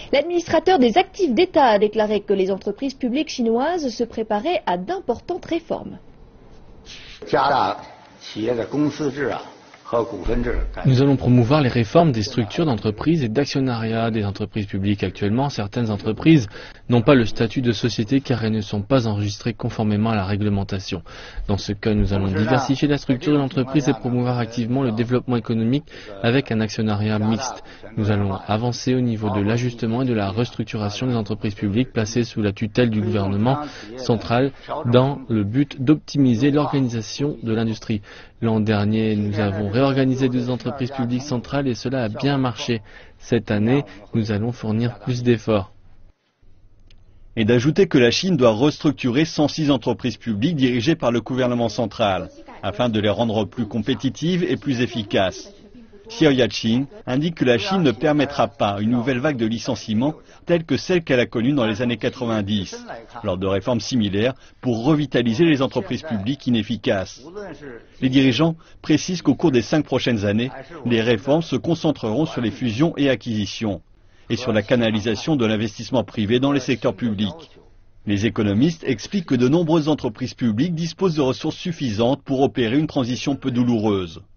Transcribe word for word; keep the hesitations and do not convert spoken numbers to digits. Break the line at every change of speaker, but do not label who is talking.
L'administrateur des actifs d'État a déclaré que les entreprises publiques chinoises se préparaient à d'importantes réformes.
Nous allons promouvoir les réformes des structures d'entreprise et d'actionnariat des entreprises publiques. Actuellement, certaines entreprises n'ont pas le statut de société car elles ne sont pas enregistrées conformément à la réglementation. Dans ce cas, nous allons diversifier la structure de l'entreprise et promouvoir activement le développement économique avec un actionnariat mixte. Nous allons avancer au niveau de l'ajustement et de la restructuration des entreprises publiques placées sous la tutelle du gouvernement central dans le but d'optimiser l'organisation de l'industrie. L'an dernier, nous avons réorganisé deux entreprises publiques centrales et cela a bien marché. Cette année, nous allons fournir plus d'efforts.
Et d'ajouter que la Chine doit restructurer cent six entreprises publiques dirigées par le gouvernement central, afin de les rendre plus compétitives et plus efficaces. Xiao Yaqing indique que la Chine ne permettra pas une nouvelle vague de licenciements telle que celle qu'elle a connue dans les années quatre-vingt-dix, lors de réformes similaires pour revitaliser les entreprises publiques inefficaces. Les dirigeants précisent qu'au cours des cinq prochaines années, les réformes se concentreront sur les fusions et acquisitions et sur la canalisation de l'investissement privé dans les secteurs publics. Les économistes expliquent que de nombreuses entreprises publiques disposent de ressources suffisantes pour opérer une transition peu douloureuse.